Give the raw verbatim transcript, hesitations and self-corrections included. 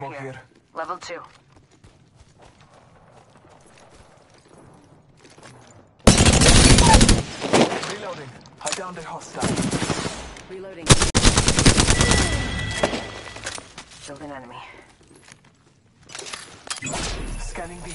More here. Level two. Reloading. I downed a hostile. Reloading. Killed an enemy. Scanning the